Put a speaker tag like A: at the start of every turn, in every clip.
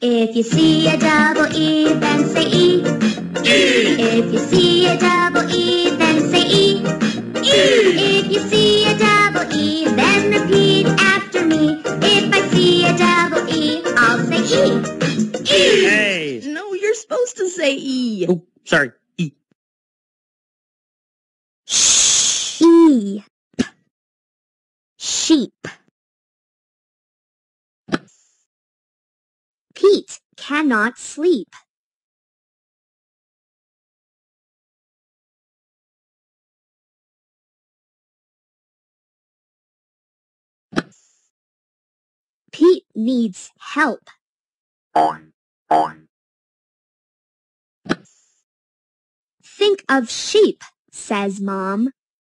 A: If you see a double E, then say E. E. If you see a double E, then say E. E. If you see a double E, then repeat after me. If I see a double E, I'll say E. E.
B: Hey!
C: No, you're supposed to say E.
B: Oh, sorry. E.
A: E. Sheep. Pete cannot sleep. Pete needs help. Think of sheep, says Mom.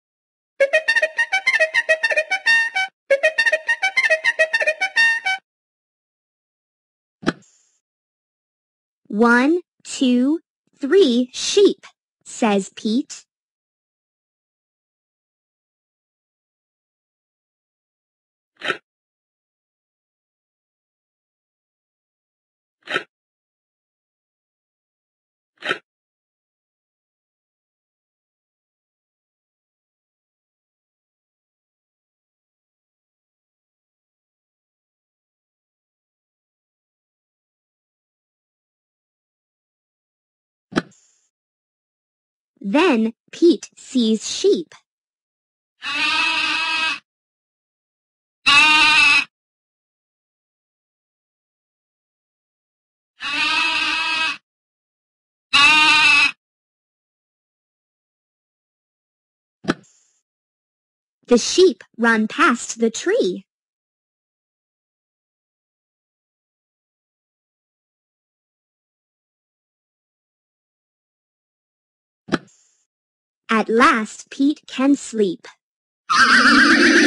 A: One, two, three sheep, says Pete. Then Pete sees sheep. The sheep run past the tree. At last, Pete can sleep.